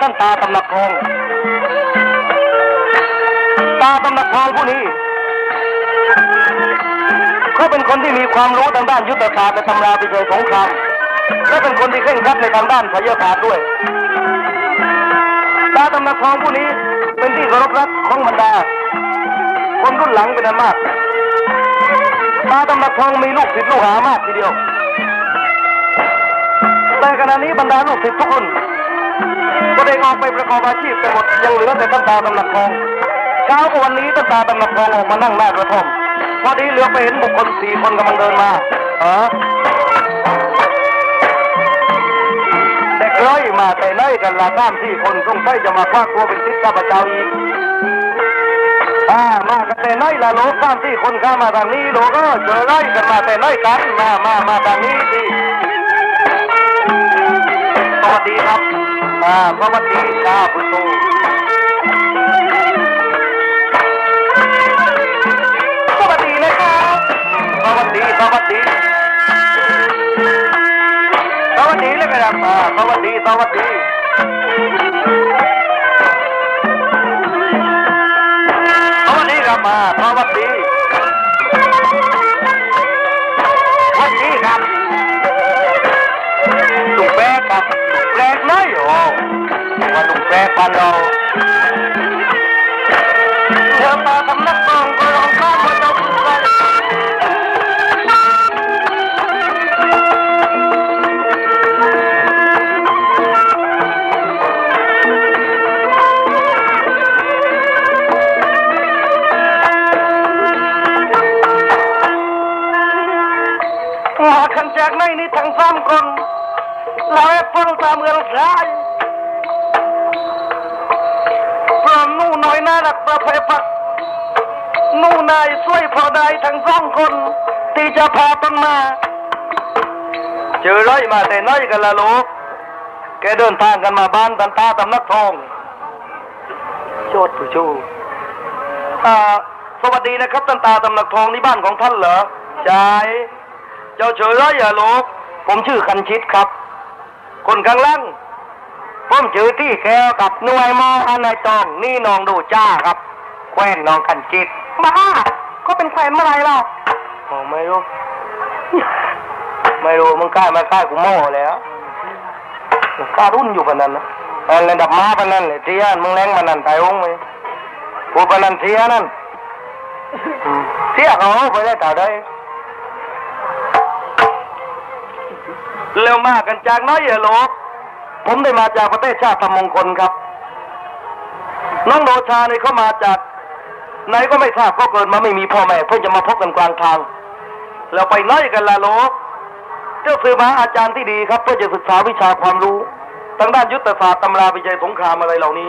ท่านตาตำหนักทองผู้นี้เขาเป็นคนที่มีความรู้ทางด้านยุทธศาสตร์และตำราวิจัยสงครามและเป็นคนที่เคร่งครัดในทางด้านไสยศาสตร์ด้วยตาตำหนักทองผู้นี้เป็นที่เคารพรักของบรรดาคนรุ่นหลังเป็นอันมากตาตำหนักทองมีลูกศิษย์ลูกหามากทีเดียวแต่ขณะนี้บรรดาลูกศิษย์ทุกคนก็ได้ออกไปประกอบอาชีพกันหมดยังเหลือแต่ท่านตาตำหนักทองเช้าวันนี้ท่านตาตำหนักทองออกมานั่งหน้ากระท่อมพอดีเหลือไปเห็นบุคคล4 คนกำลังเดินมาเด็กร้อยมาแต่น้อยกันละ3-4 คนสงสัยจะมาคว้าตัวเป็นศิษย์ข้าพเจ้าอีกมากันแต่น้อยละโลก3-4 คนข้ามาทางนี้โลก็เจอร้อยกันมาแต่น้อยกันมาทางนี้สิสวัสดีครับสวัสดีครับคุณโตสวัสดีนะครับสวัสดีเลยครับสวัสดีเลยครับสวัสดีครับสวัสดีครับลุงแป๊กครับแปลกน้อยว่าลุงแป๊กบ้านเราเธอมาทำนักร้องก็ร้องข้ามมาเจ้าคุณไปมาขันจากในนี้ทั้ง3 คนเราให้พ้นตามเมืองชายพร้อมนู่น้อยน่ารักประเพพักนู่นายช่วยพอได้ทั้ง2 คนที่จะพาต้นมาเจอร้อยมาแต่น้อยกันละลูกแกเดินทางกันมาบ้านตันตาตำนักทองโจทย์ผู้ชูสวัสดีนะครับตันตาตำนักทองนี่บ้านของท่านเหรอใช่เจ้าเฉยร้อยอย่าลูกผมชื่อคันชิตครับคนข้างล่างผมชื่อที่แก้วกับหน่วยมออันนายตองนี่น้องดูจ้าครับแคว้นน้องคันชิตมาก็เป็นแคว้นเมื่อไรล่ะไม่รู้มึงกล้ามาฆ่ากูโม่แล้วกล้ารุ่นอยู่ปนันนะระดับม้าปนันเลยเทียนมึงแรงปนันไทยองไหมกูปนันเทียนั่นเทียเขาไปได้ต่อได้เร็วมากกันจากน้อยอย่าโลกผมได้มาจากประเทศชาติธรรมมงคลครับน้องโดชาเนี่ยเขามาจากไหนก็ไม่ทราบก็เกิดมาไม่มีพ่อแม่เพิ่งจะมาพบกันกลางทางแล้วไปน้อยกันละโลกเจ้าสื่อมาอาจารย์ที่ดีครับเพื่อจะศึกษาวิชาความรู้ทางด้านยุทธศาสตร์ตำราวิจัยสงครามอะไรเหล่านี้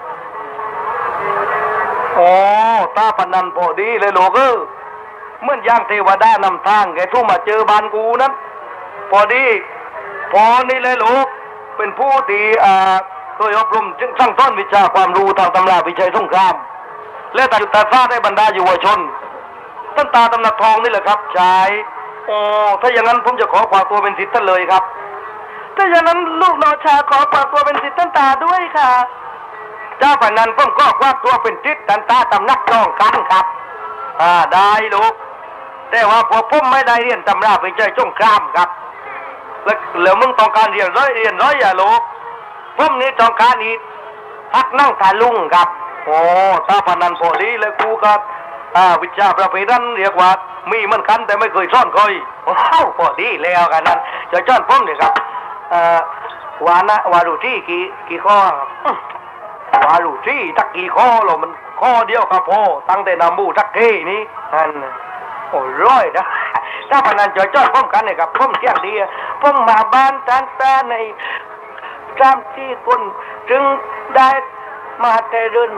ตาปนันพอดีเลยโลกเหมือนย่างเทวดานำทางแกทุ่มมาเจอบ้านกูนั้นพอนี่เลยลูกเป็นผู้ที่เคยอบรมจึงสร้างต้นวิชาความรู้ทางตำราวิจัยสงครามและตัดยุทธศาสตร์ให้บรรดาเยาวชนท่านตาตำหนักทองนี่แหละครับใช่ถ้าอย่างนั้นผมจะขอฝากตัวเป็นศิษย์ท่านเลยครับถ้าอย่างนั้นลูกโนชาขอฝากตัวเป็นศิษย์ท่านตาด้วยค่ะเจ้าฝ่ายนั้นผมก็ฝากตัวเป็นศิษย์ท่านตาตำหนักทองกันครับได้ลูกแต่ว่าพวกผมไม่ได้เรียนตำราวิจัยสงครามครับแล้วมึงต้องการเรียนร้อยอย่าลูกผมนี่ต้องการอีกพักนั่งทาลุงครับถ้าพนันพอดีเลยกูก็วิชาประเภทนั้นเรียกว่ามีมันคันแต่ไม่เคยซ่อนเคยพอดีแล้วกันนั้นจะจ้อนผมเลยครับวารุที่กี่ข้อวารุที่ทักกี่ข้อหรอมันข้อเดียวครับพ่อตั้งแต่นำบูทักเท่นี้นั่นร้อยนะถ้าพนันจ้อนผมกันเลยครับผมเที่ยงดีผมมาบ้านตันตาใน3-4 คนจึงได้มาแต่เดิน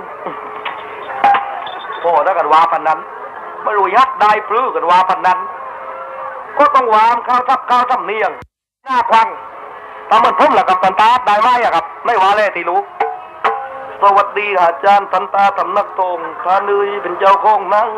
ถ้ากันว่าพันนั้นไม่รู้ยักได้ปลื้กันว่าพันนั้นก็ต้องวามข้าวทับเนียงหน้าควังทำมันพุ่มแหละกับตันตาได้ไหมครับไม่ว่าเลยที่รู้สวัสดีอาจารย์ตันตาทำนักตรงท่านเลยเป็นเจ้าของนั่ง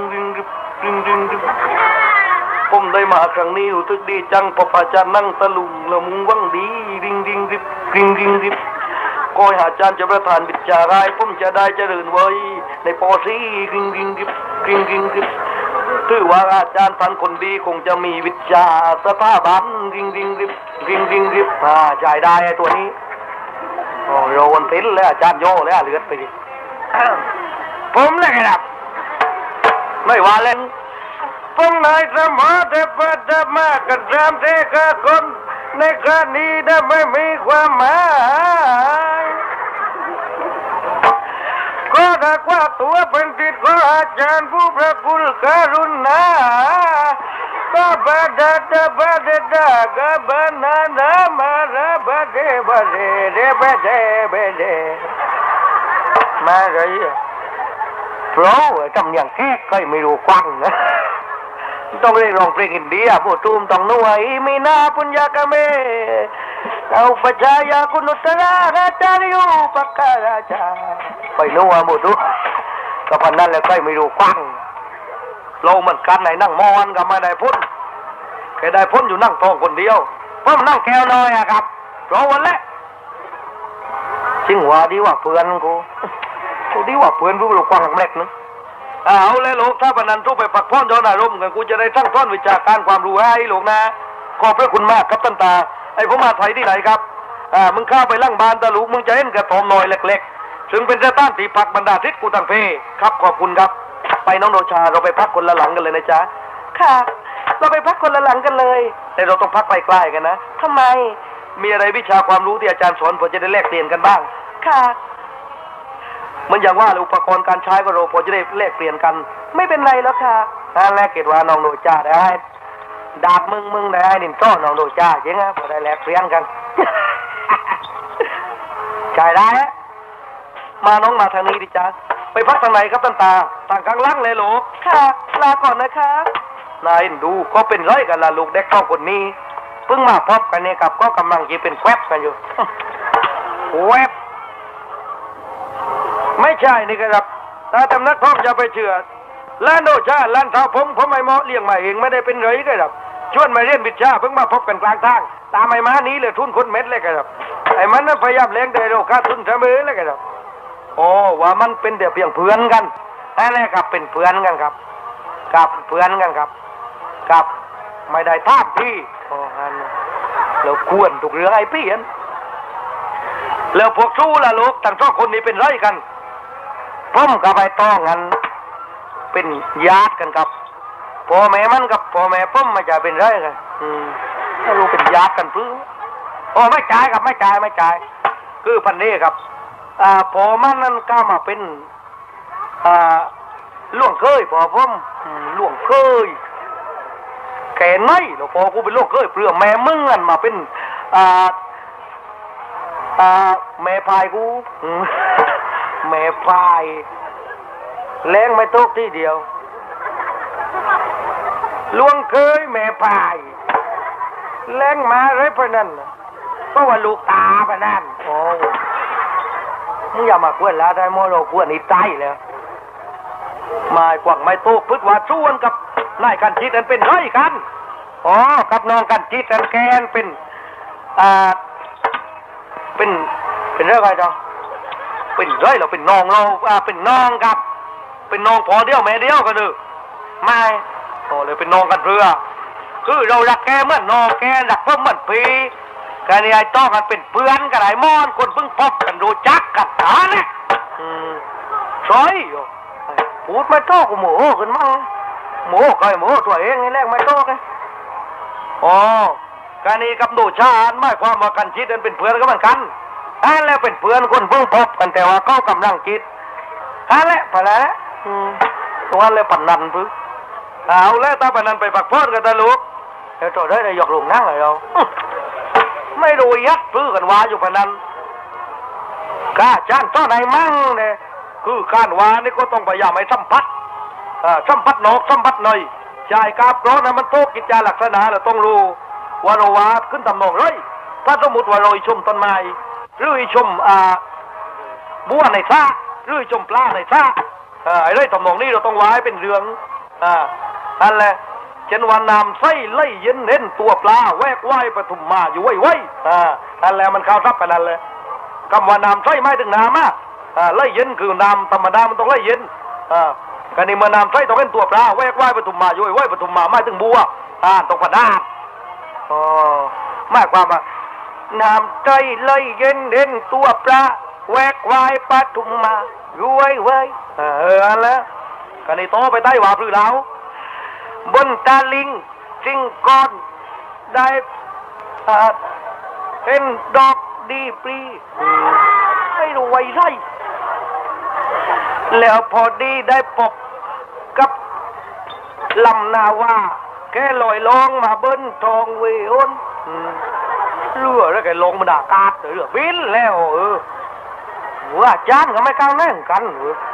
ผมได้มาครั้งนี้รู้สึกดีจังพออาจารย์นั่งตะลุงละมุงวังดีริงโกยอาจารย์จะประทานวิชารายผมจะได้เจริญไว้ในปอซีกริงกริงกริบกริงกริงกริบถือว่าอาจารย์ท่านคนดีคงจะมีวิชาสถาบันกริงกริงกริบกริงกริงกริบจ่ายได้ตัวนี้โอ้โรวันตินแล้วอาจารย์โย่แล้วเลือดไปดิผมเลยครับไม่ว่าเล่นผมนายสมอเทพเจ้ามากกันรามเทกะคนในครั้งนี้ได้ไม่มีความหมายก็ถ้าว่าตัวเป็นติดของอาจารย์ผู้พระคุณกรุณาก็บาดาดาบาดาดากะบานานามาราบาเดบาเดเดบาเดบาเดมาเลยเพราะทำอย่างแค่ก็ไม่รู้ควันนะต้องเรียกร้องเพลงอินเดียผู้ตูมต้องนุ่ยมีนาปุญญากะเมเอาปัจจายาคุณุตระราชาริยุปการาชาไปนุ่ยหมดทุกก็พันนั้นแล้วก็ไม่รู้ควันเราเหมือนกันไหนนั่งมอนกับมาได้พ้นแค่ได้พ้นอยู่นั่งทองคนเดียวเพราะมันนั่งแก้วน้อยอะครับเพราะวันละชิงว่าดีว่าเพื่อนกูดีว่าเพื่อนรู้ลูกควันเล็กนึงเอาเลยลูกถ้าปนันทุกไปปักพ้อนย้อนอารมณ์กันกูจะได้ทั้งท่อนวิชาการความรู้ให้ลูกนะขอบพระคุณมากครับท่านตาไอ้ผมมาไทยที่ไหนครับมึงเข้าไปลั่งบานตาลูกมึงจะเห็นกระถมหน่อยเล็กๆถึงเป็นเจ้าต้านตีผักบรรดาทิศกูตังเพครับขอบคุณครับไปน้องโดชาเราไปพักคนละหลังกันเลยนะจ๊ะค่ะเราไปพักคนละหลังกันเลยแต่เราต้องพักใกล้ๆกันนะทำไมมีอะไรวิชาความรู้ที่อาจารย์สอนพอจะได้แลกเปลี่ยนกันบ้างค่ะมันอย่างว่าอุปกรณ์การใช้ก็เราพอจะได้แลกเปลี่ยนกันไม่เป็นไรแล้วค่ะแลกเกตว่าน้องโดจ้าได้ดาบมึงได้หนึ่งต้อนน้องโดจ้าจริงนะพอได้แลกเปลี่ยนกันใช่ได้มาน้องมาทางนี้ดิจ้าไปพักทางไหนครับท่านตาทางข้างล่างเลยลูกค่ะลาก่อนนะคะนายดูก็เป็นร้อยกันละลูกเด็กเท่าคนนี้เพิ่งมาพบกันเนี่ยกับก็กำลังจะเป็นแควบกันอยู่แวบไม่ใช่นี่ครับถ้าตำนักพ่อจะไปเชื่อล้านโดชาล้านเท้าผมไม่เหมาะเลี้ยงมาเองไม่ได้เป็นไรก็ครับชวนมาเรียนวิชาเพิ่งมาพบกันกลางทางตามไอ้ม้านี้เลยทุนคนเม็ดเลยครับไอ้มันนั้นพยายามเลี้ยงได้โลค่าทุนเสมอเลยครับโอ้ว่ามันเป็นเดี๋ยวเพียงเพื่อนกันอะไรครับเป็นเพื่อนกันครับกับเพื่อนกันครับกับไม่ได้ท่าพี่โอ้งั้นเราควรถูกเรื่องไอ้พี่อันแล้วพวกสู้ล่ะลูกทั้งสองคนนี้เป็นไรกันผมกับไอ้ต้องกันเป็นญาติกันครับพ่อแม่มันกับพ่อแม่ผมไม่จ่ายเป็นไรกันถ้าลูกเป็นญาติกันพื้นโอ้ไม่จ่ายครับไม่จ่ายคือพันนี้ครับพ่อมันนั่นก็มาเป็นล่วงเคยพ่อผมล่วงเคยแก่ไหมแล้วพ่อกูเป็นล่วงเคยเปลือกแม่มึงนั่นมาเป็นแม่พายกูแม่พายแรงไม่ตกที่เดียวล่วงเคยแม่พายแรงมาเลยพะนั่นเพราะว่าลูกตาพะนั่นโอ้มึงอย่ามาควนแล้วได้โมโลควนนี่ใจแล้วมากว่างไม่ตกพึกว่าชวนกับนายกันจิตนั้นเป็นไรกันอ๋อกับน้องกันจิตนั้นแกนเป็นเป็นเรื่องอะไรจ๊ะเป็นไรเราเป็นน้องเราเป็นน้องครับเป็นน้องพอเดียวแม่เดียวกันเลยไม่โอ้เลยเป็นน้องกันเพื่อคือเรารักแกเหมือนน้องแกรักเพิ่มเหมือนพี่กันนี่ไอ้ต้องกันเป็นเพื่อนกันไอ้มอนคนเพิ่งพบกันรู้จักกันนะเนี่ยใช่พูดไม่โตกูโมโหขึ้นมั้งโมโหใครโมโหตัวเองนี่แรกไม่โตกันอ๋อการนี้กับดูชาญไม่ความว่ากันคิดนั้นเป็นเพื่อนก็เหมือนกันแล้วเป็นเพื่อนคนเพิ่งพบกันแต่ว่าเขากำลังคิดแล้วพอแล้วตัวเลยปั่นนันพื้นเอาแล้วตาปั่นนันไปปักพอดกันตาลูกแล้วตัวได้หยอกลุงนั่งเลยเราไม่รู้ยัดพื้นกันว่าอยู่ปั่นนันก้าจ้านต้อนไหนมั่งเนี่ยคือการว่านี่ก็ต้องพยายามให้สัมผัสนอกสัมผัสหน่อยชายกาบเพราะนั้นมันโตกิจจาลักษณะเราต้องรู้ว่าเราวาดขึ้นตำนองเลยถ้าสมมติว่าเราชมต้นไม้หรือชมบัวในซ่าหรือชมปลาในซ่าไอ้เรื่องตำนองนี้เราต้องวาดเป็นเรื่องอันแหละเช่นวันน้ำใสไล่เย็นเห็นตัวปลาแวกว่ายปฐุมมาอยู่ไว้อันแหละมันเข้าทับไปนั่นเลยคำว่าน้ำใสไม่ถึงน้ำอ่ะไหลเย็นคือน้ำธรรมดามันต้องไหลเย็นกันนี่เมื่อน้ำใสต้องเป็นตัวปลาแวกว่ายปฐุมมาย้อยว่ายปฐุมมาไม่ถึงบัวตกกระดาษมากความว่าน้ำใจไหลเย็นเด่นตัวปลาแวกว่ายปฐุมมาย้อยว่ายอันแล้วกันนี่โตไปใต้หว่าพรือเราบนตาลิงสิงก้อนได้เห็นดอกดีปรีไม่รู้ไว้ไรแล้วพอดีได้พบกับลำนาว่าแกลอยลองมาเบิ้นทองเวอนเรือแล้วแกลงมาด่ากาดเรือบินแล้วว่าจานก็ไม่กล้าแน่งกัน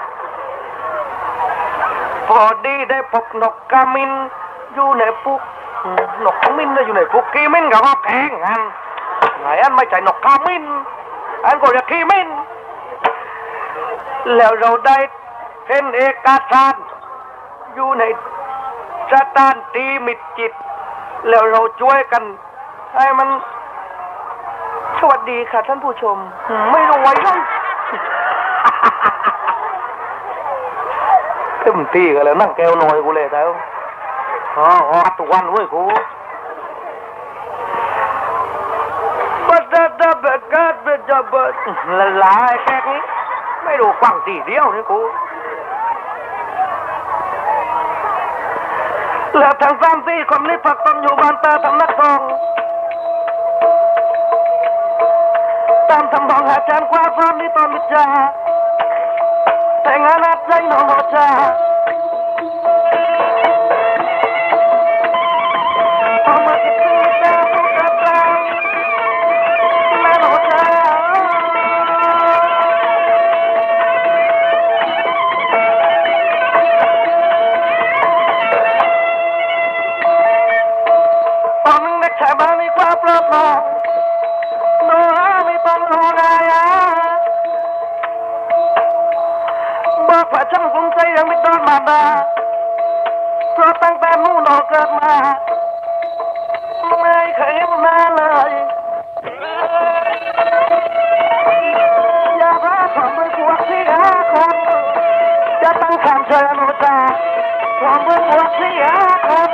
พอดีได้พบนกกามินอยู่ในปุกนกกามินอยู่ในปุกกีมินกับว่าแกงอันไงอันไม่ใช่นกกามินอันก็จะกีมินแล้วเราได้เห็นเอกสารอยู่ในสถานที่มิตรจิตแล้วเราช่วยกันให้มันสวัสดีค่ะท่านผู้ชมไม่รู้ไว้เลยเต็มที่กันแล้วนั่งแก้วหน่อยกูเลยแล้วทุกวันเว้ยกูบัดดับเบิดกัดเบิดดับเบิดละลายแค่นี้ไม่รู้ฟังทีเดียวนี่กูแล้วทางสามสี่คนนี้พักตนอยู่บ้านตาทำนักทองตามทำบองหาจานกว่าซ้ำนี่ตอนมิจฉาแต่งานอัดใจน้องหัวใจฉันสงสัยยังไม่ต้อนมาบ้าเพราะตั้งแต่นู่นเราเกิดมาไม่เคยเห็นมาเลยอย่าพาความเป็นพวกที่หาคนจะตั้งคำเชิญโนจาความเป็นพวกที่หาคน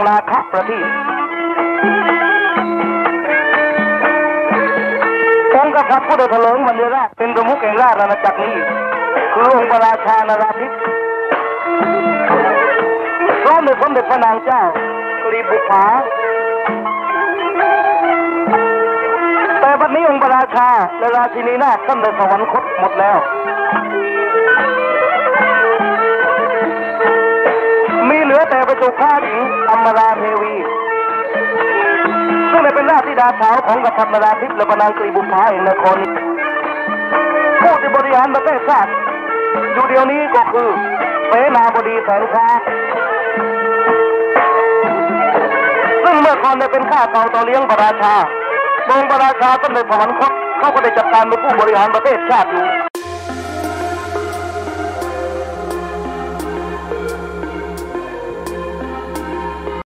นาคประทีปองค์กษัตริย์ผู้ได้เถลิงวันเดือนแรกเป็นประมุขแห่งราชอาณาจักรนี้คือองค์พระราชานราธิปพร้อมด้วยสมเด็จพระนางเจ้ากรีบุภาแต่บัดนี้องค์พระราชาและราชินีนาถท่านได้สวรรคตหมดแล้วมีเหลือแต่พระจุฆาหญิงอมราเทวีซึ่งได้เป็นราชธิดาสาวของกษัตริย์นราธิปและพระนางกรีบุภาแห่งนครผู้ที่บริหารประเทศชาติอยู่เดียวนี้ก็คือเสนาบดีแสนค้าซึ่งเมื่อก่อนได้เป็นข้าเก่าต่อเลี้ยงพระราชาองค์พระราชาก็ได้สวรรคตเขาก็ได้จัดการเป็นผู้บริหารประเทศชาติอยู่